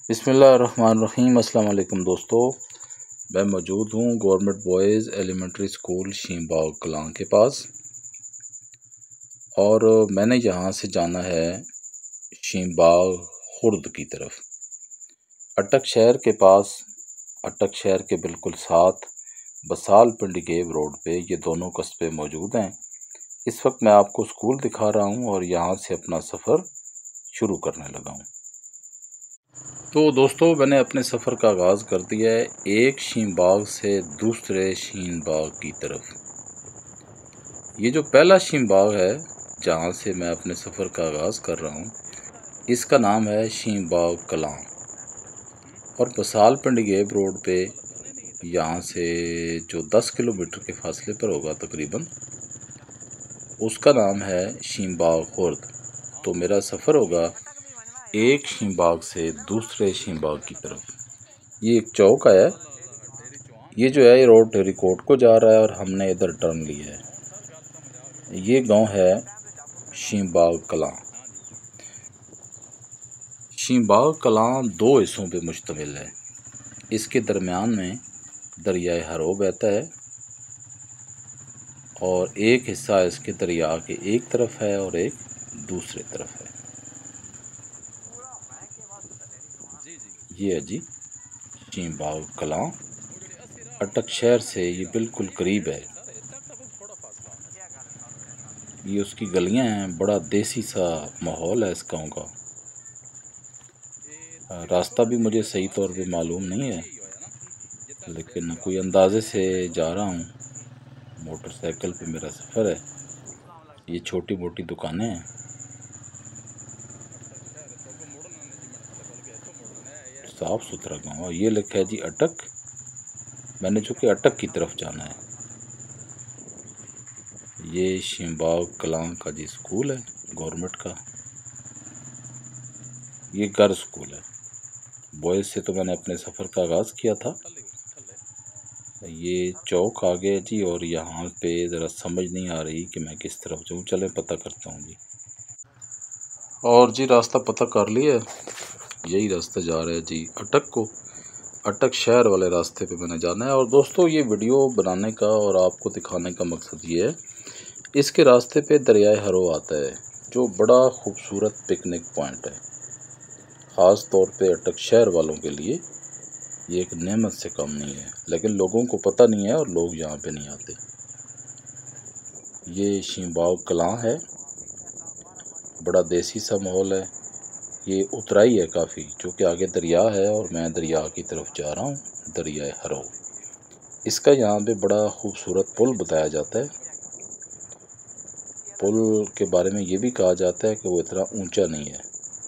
बिस्मिल्लाहिर्रहमानिर्रहीम। अस्सलाम वालेकुम दोस्तों, मैं मौजूद हूँ government boys elementary school Sheen Bagh Kalan के पास और मैंने यहाँ से जाना है शीन बाग खुर्द की तरफ। अटक शहर के पास, अटक शहर के बिल्कुल साथ बसाल पिंडी गेव रोड पे ये दोनों कस्बे मौजूद हैं। इस वक्त मैं आपको स्कूल दिखा रहा हूँ और यहाँ से अपना सफ़र शुरू करने लगा हूँ। तो दोस्तों, मैंने अपने सफ़र का आगाज़ कर दिया है एक शीन बाग से दूसरे शीन बाग की तरफ। ये जो पहला शीन बाग है जहाँ से मैं अपने सफ़र का आगाज़ कर रहा हूँ, इसका नाम है शीन बाग कलां और बसाल पिंडी गेव रोड पे यहाँ से जो 10 किलोमीटर के फासले पर होगा तकरीबन, उसका नाम है शीन बाग खुर्द। तो मेरा सफ़र होगा एक शीन बाग से दूसरे शीन बाग की तरफ। ये एक चौक है, ये जो है ये रोड टेरीकोट को जा रहा है और हमने इधर टर्न लिया है। ये गांव है शीन बाग कलां। शीन बाग कलां दो हिस्सों पे मुश्तमिल है। इसके दरमियान में दरियाए हरो बहता है और एक हिस्सा इसके दरिया के एक तरफ है और एक दूसरे तरफ है। ये है जी शीन बाग कलां। अटक शहर से ये बिल्कुल करीब है। ये उसकी गलियां हैं, बड़ा देसी सा माहौल है इस गाँव का। रास्ता भी मुझे सही तौर पे मालूम नहीं है, लेकिन कोई अंदाज़े से जा रहा हूँ। मोटरसाइकिल पे मेरा सफ़र है। ये छोटी मोटी दुकानें हैं। साफ़ सुथरा गाँव है। ये लिखा है जी अटक। मैंने चूँकि अटक की तरफ जाना है। ये शीन बाग कलां का जी स्कूल है गवर्नमेंट का। ये गर्ल्स स्कूल है। बॉयज़ से तो मैंने अपने सफ़र का आगाज़ किया था। ये चौक आ गया जी और यहाँ पे ज़रा समझ नहीं आ रही कि मैं किस तरफ जाऊँ। चलें पता करता हूँ जी। और जी रास्ता पता कर लिया, यही रास्ता जा रहा है जी अटक को। अटक शहर वाले रास्ते पे मैंने जाना है। और दोस्तों, ये वीडियो बनाने का और आपको दिखाने का मकसद ये है, इसके रास्ते पे दरियाए हरो आता है जो बड़ा खूबसूरत पिकनिक पॉइंट है। ख़ास तौर पे अटक शहर वालों के लिए ये एक नेमत से कम नहीं है, लेकिन लोगों को पता नहीं है और लोग यहाँ पे नहीं आते। ये शीन बाग कलां है, बड़ा देसी सा माहौल है। ये उतराई है काफ़ी, चूँकि आगे दरिया है और मैं दरिया की तरफ जा रहा हूँ, दरियाए हरो। इसका यहाँ पे बड़ा खूबसूरत पुल बताया जाता है। पुल के बारे में ये भी कहा जाता है कि वो इतना ऊंचा नहीं है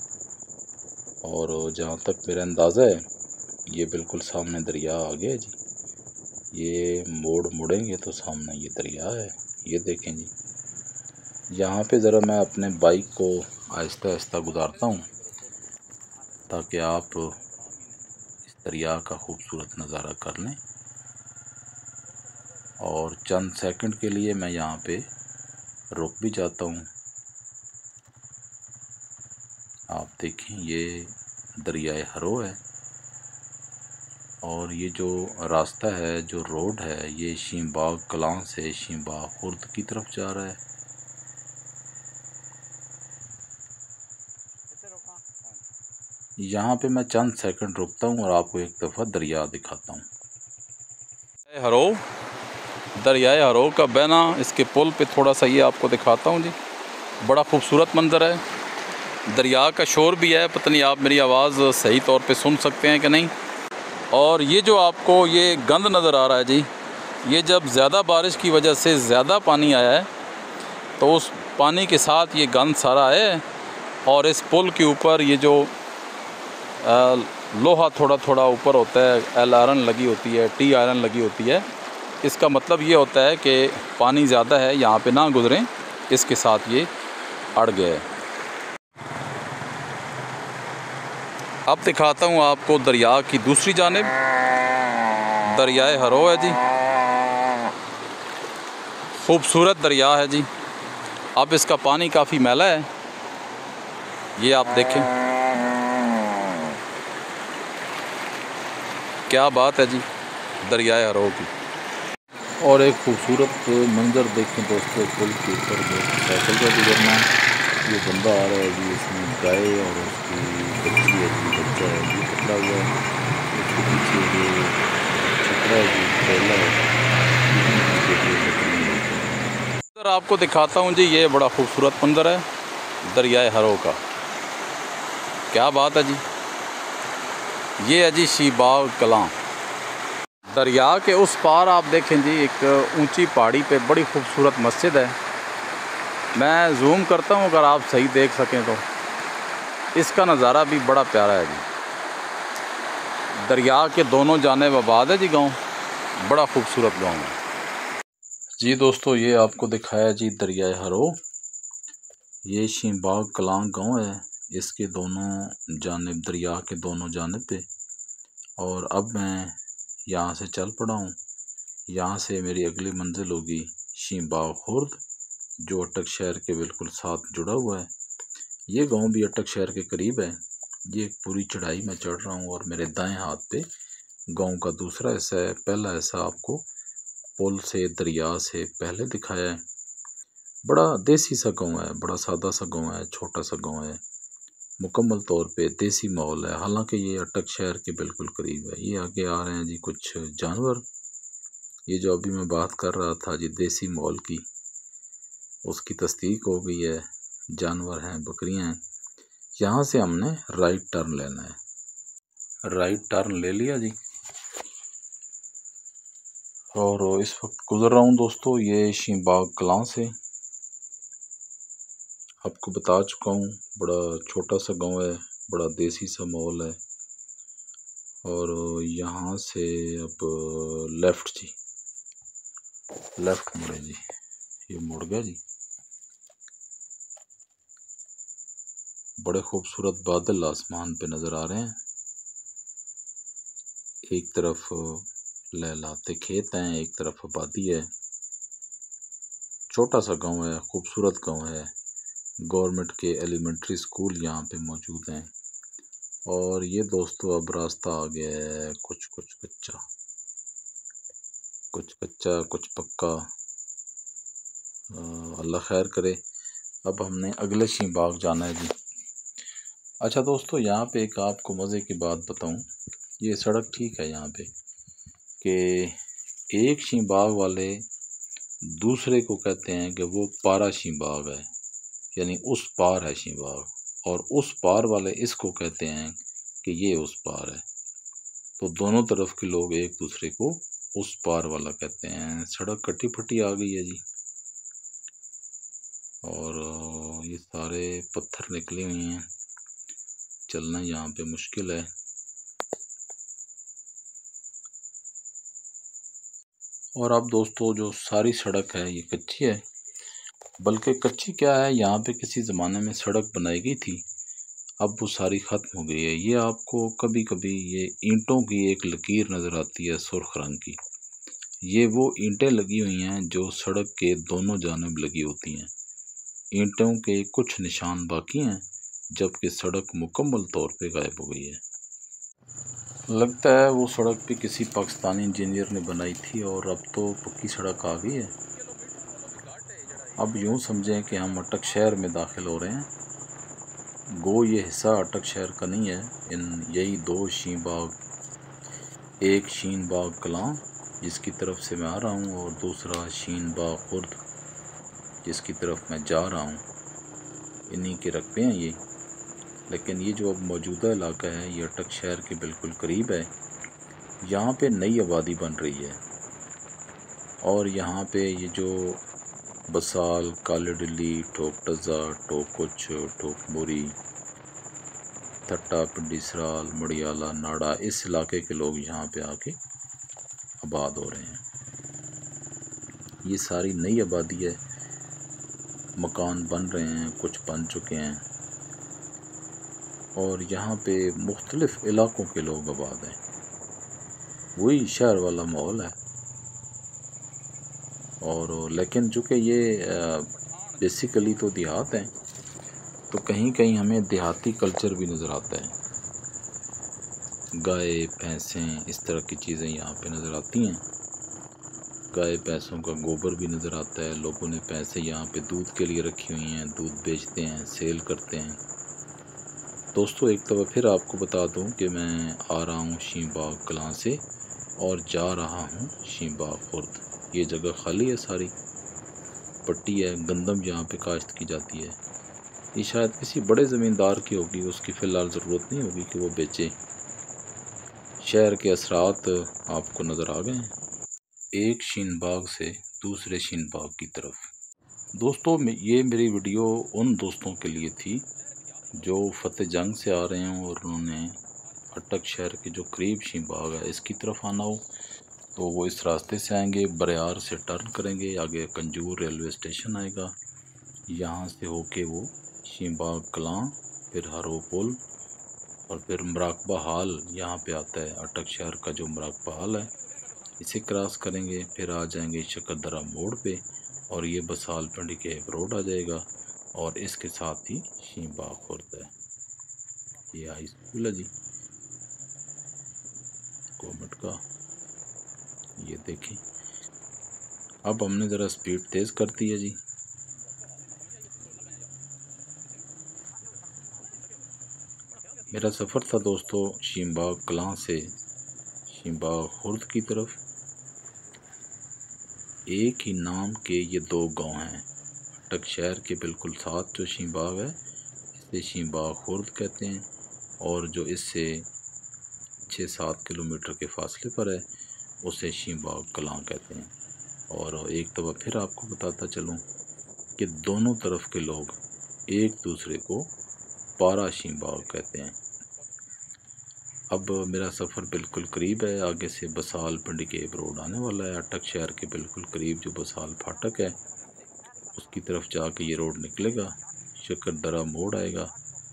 और जहाँ तक मेरा अंदाज़ा है ये बिल्कुल सामने दरिया आ गया जी। ये मोड़ मुड़ेंगे तो सामने ये दरिया है। ये देखें जी। यहाँ पे ज़रा मैं अपने बाइक को आहिस्ता आहिस्ता गुजारता हूँ ताकि आप इस दरिया का खूबसूरत नज़ारा कर लें। और चंद सेकंड के लिए मैं यहाँ पे रुक भी जाता हूँ। आप देखें, ये दरियाए हरो है और ये जो रास्ता है, जो रोड है, ये शीन बाग कलां से शीन बाग खुर्द की तरफ जा रहा है। यहाँ पे मैं चंद सेकंड रुकता हूँ और आपको एक दफ़ा दरिया दिखाता हूँ। हरो, दरियाए हरो का बहना, इसके पुल पे थोड़ा सा ये आपको दिखाता हूँ जी। बड़ा खूबसूरत मंज़र है। दरिया का शोर भी है, पता नहीं आप मेरी आवाज़ सही तौर पे सुन सकते हैं कि नहीं। और ये जो आपको ये गंद नज़र आ रहा है जी, ये जब ज़्यादा बारिश की वजह से ज़्यादा पानी आया है तो उस पानी के साथ ये गंद सारा है। और इस पुल के ऊपर ये जो लोहा थोड़ा थोड़ा ऊपर होता है, एल आयरन लगी होती है, टी आयरन लगी होती है। इसका मतलब ये होता है कि पानी ज़्यादा है, यहाँ पे ना गुज़रें, इसके साथ ये अड़ गया है। अब दिखाता हूँ आपको दरिया की दूसरी जानिब। दरियाए हरो है जी, खूबसूरत दरिया है जी। अब इसका पानी काफ़ी मैला है, ये आप देखें। क्या बात है जी, दरियाए हरो की। और एक खूबसूरत मंजर देखें दोस्तों, पुल के ऊपर साइकिल का गुजरना। ये बंदा आ रहा है जी, इसमें गाय और उसकी बच्ची है जी, बच्चा है ये पकड़ा हुआ है। उसके पीछे ये छपरा है जी, ट्रेला है। सर आपको दिखाता हूँ जी, ये बड़ा खूबसूरत मंजर है दरियाए हरो का। क्या बात है जी, ये है जी शी बाग कलां। दरिया के उस पार आप देखें जी, एक ऊंची पहाड़ी पे बड़ी खूबसूरत मस्जिद है। मैं जूम करता हूँ, अगर आप सही देख सकें तो इसका नज़ारा भी बड़ा प्यारा है जी। दरिया के दोनों जानिब आबाद है जी गांव, बड़ा खूबसूरत गांव है जी। दोस्तों ये आपको दिखाया जी दरियाए हरो। ये शीन बाग कलां गांव है, इसके दोनों जानिब, दरिया के दोनों जानिब पे। और अब मैं यहाँ से चल पड़ा हूँ। यहाँ से मेरी अगली मंजिल होगी शीन बाग खुर्द, जो अटक शहर के बिल्कुल साथ जुड़ा हुआ है। ये गांव भी अटक शहर के करीब है। ये एक पूरी चढ़ाई में चढ़ रहा हूँ और मेरे दाएं हाथ पे गांव का दूसरा हिस्सा है। पहला हिस्सा आपको पुल से, दरिया से पहले दिखाया है। बड़ा देसी सा गांव है, बड़ा सादा सा गांव है, छोटा सा गांव है, मुकम्मल तौर पे देसी माहौल है। हालांकि ये अटक शहर के बिल्कुल करीब है। ये आगे आ रहे हैं जी कुछ जानवर। ये जो अभी मैं बात कर रहा था जी देसी माहौल की, उसकी तस्दीक हो गई है। जानवर हैं, बकरियां हैं। यहाँ से हमने राइट टर्न लेना है। राइट टर्न ले लिया जी, और इस वक्त गुजर रहा हूँ दोस्तों ये शीन बाग कलां से। आपको बता चुका हूँ, बड़ा छोटा सा गांव है, बड़ा देसी सा माहौल है। और यहाँ से अब लेफ़्ट जी, लेफ़्ट मुड़े जी, ये मुड़ गया जी। बड़े खूबसूरत बादल आसमान पे नज़र आ रहे हैं। एक तरफ लहलाते खेत हैं, एक तरफ आबादी है। छोटा सा गांव है, खूबसूरत गांव है। गवर्नमेंट के एलिमेंट्री स्कूल यहाँ पे मौजूद हैं। और ये दोस्तों अब रास्ता आ गया है कुछ कुछ कच्चा, कुछ कच्चा कुछ पक्का। अल्लाह खैर करे। अब हमने अगले शीन बाग जाना है जी। अच्छा दोस्तों, यहाँ पे एक आपको मज़े की बात बताऊँ। ये सड़क ठीक है यहाँ पे कि एक शीन बाग वाले दूसरे को कहते हैं कि वो पारा शीन बाग है, यानी उस पार है शीन बाग, और उस पार वाले इसको कहते हैं कि ये उस पार है। तो दोनों तरफ के लोग एक दूसरे को उस पार वाला कहते हैं। सड़क कटी फटी आ गई है जी, और ये सारे पत्थर निकले हुए हैं, चलना यहाँ पे मुश्किल है। और अब दोस्तों जो सारी सड़क है ये कच्ची है, बल्कि कच्ची क्या है, यहाँ पे किसी ज़माने में सड़क बनाई गई थी, अब वो सारी ख़त्म हो गई है। ये आपको कभी कभी ये ईंटों की एक लकीर नज़र आती है सुर्ख रंग की। ये वो ईंटें लगी हुई हैं जो सड़क के दोनों जानिब लगी होती हैं। ईंटों के कुछ निशान बाकी हैं, जबकि सड़क मुकम्मल तौर पे गायब हो गई है। लगता है वो सड़क भी किसी पाकिस्तानी इंजीनियर ने बनाई थी और अब तो पक्की सड़क आ गई है। अब यूँ समझें कि हम अटक शहर में दाखिल हो रहे हैं। गो ये हिस्सा अटक शहर का नहीं है। इन यही दो शीन बाग, एक शीन बाग कलां जिसकी तरफ से मैं आ रहा हूँ, और दूसरा शीन बाग खुर्द जिसकी तरफ मैं जा रहा हूँ, इन्हीं के रकबे हैं ये। लेकिन ये जो अब मौजूदा इलाका है ये अटक शहर के बिल्कुल करीब है। यहाँ पे नई आबादी बन रही है, और यहाँ पे ये जो बसाल, काले डिल्ली, ठोक टज़ा, ठोक कुछ, ठोक मोरी, थट्टा, पिंडी सराल, मड़ियाला, नाड़ा, इस इलाके के लोग यहाँ पे आके आबाद हो रहे हैं। ये सारी नई आबादी है, मकान बन रहे हैं, कुछ बन चुके हैं, और यहाँ पे मुख्तलिफ इलाकों के लोग आबाद हैं। वही शहर वाला माहौल है। और लेकिन चूँकि ये बेसिकली तो देहात हैं, तो कहीं कहीं हमें देहाती कल्चर भी नज़र आता है। गाय भैंसें इस तरह की चीज़ें यहाँ पे नज़र आती हैं। गाय भैंसों का गोबर भी नज़र आता है। लोगों ने भैंसें यहाँ पे दूध के लिए रखी हुई हैं, दूध बेचते हैं, सेल करते हैं। दोस्तों एक दफ़ा फिर आपको बता दूं कि मैं आ रहा हूँ शीं बाग कलां से और जा रहा हूँ शीं बाग खुर्द। ये जगह खाली है, सारी पट्टी है, गंदम यहाँ पे काश्त की जाती है। ये शायद किसी बड़े ज़मींदार की होगी, उसकी फ़िलहाल ज़रूरत नहीं होगी कि वो बेचे। शहर के असरात आपको नज़र आ गए हैं, एक शीन बाग से दूसरे शीन बाग की तरफ। दोस्तों ये मेरी वीडियो उन दोस्तों के लिए थी जो फतेह जंग से आ रहे हों और उन्होंने अटक शहर के जो करीब शीन बाग है इसकी तरफ आना हो, तो वो इस रास्ते से आएंगे, बरियार से टर्न करेंगे, आगे कंजूर रेलवे स्टेशन आएगा, यहाँ से होके वो शीं बाग कलां, फिर हरो पुल और फिर मराकबा हाल यहाँ पे आता है। अटक शहर का जो मराकबा हाल है इसे क्रॉस करेंगे, फिर आ जाएंगे शकरदरा मोड़ पे और ये बसाल पिंडी के रोड आ जाएगा और इसके साथ ही शीं बाग खुर्द है। ये हाई स्कूल है जी गवर्नमेंट का, ये देखें। अब हमने ज़रा स्पीड तेज़ कर दी है जी। मेरा सफ़र था दोस्तों शीं बाग कलां से शीं बाग खुर्द की तरफ। एक ही नाम के ये दो गांव हैं। अटक शहर के बिल्कुल साथ जो शीं बाग है इसे शीं बाग खुर्द कहते हैं, और जो इससे 6-7 किलोमीटर के फासले पर है उसे शीं बाग कलां कहते हैं। और एक दफ़ा फिर आपको बताता चलूँ कि दोनों तरफ के लोग एक दूसरे को पारा शीं बाग कहते हैं। अब मेरा सफ़र बिल्कुल करीब है, आगे से बसाल पिंडी के रोड आने वाला है। अटक शहर के बिल्कुल करीब जो बसाल फाटक है उसकी तरफ जाके ये रोड निकलेगा, शकरदरा मोड़ आएगा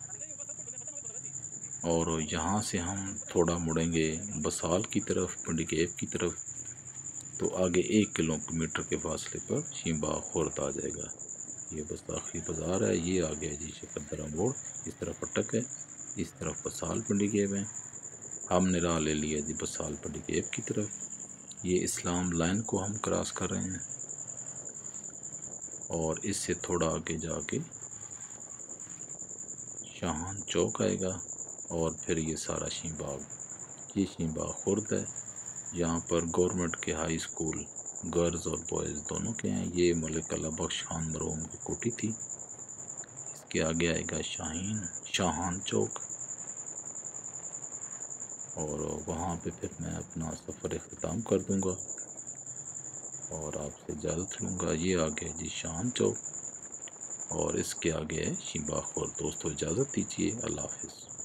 और यहाँ से हम थोड़ा मुड़ेंगे बसाल की तरफ, पिंडी केब की तरफ, तो आगे 1 किलोमीटर के फासले पर शीं बाग खुर्द आ जाएगा। ये बस आखिरी बाज़ार है, ये आ गया जी शकरदरा मोड़। इस तरफ अटक है, इस तरफ बसाल पिंडी केब है। हमने राह ले लिया जी बसाल पिंडी केब की तरफ। ये इस्लाम लाइन को हम क्रॉस कर रहे हैं और इससे थोड़ा आगे जाके शाहान चौक आएगा और फिर ये सारा शीं बाग, ये शीं बाग खुर्द है। यहाँ पर गवर्नमेंट के हाई स्कूल गर्ल्स और बॉयज़ दोनों के हैं। ये मलिक अला बख्श खान मरहूम की कोठी थी। इसके आगे आएगा शाहान चौक और वहाँ पे फिर मैं अपना सफ़र इख्तिताम कर दूँगा और आपसे इजाज़त लूँगा। ये आ गया जी शाहान चौक और इसके आगे है शीं बाग खुर्द। दोस्तों इजाज़त दीजिए, अल्लाह हाफ़िज़।